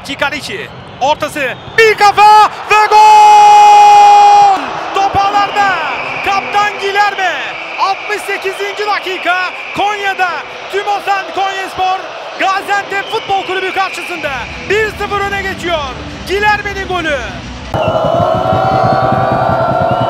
dakika içi. Ortası, bir kafa ve gol! Top ağlarda. Kaptan Guilherme. 68. dakika Konya'da Tümosan Konyaspor Gaziantep Futbol Kulübü karşısında 1-0 öne geçiyor. Guilherme'nin golü.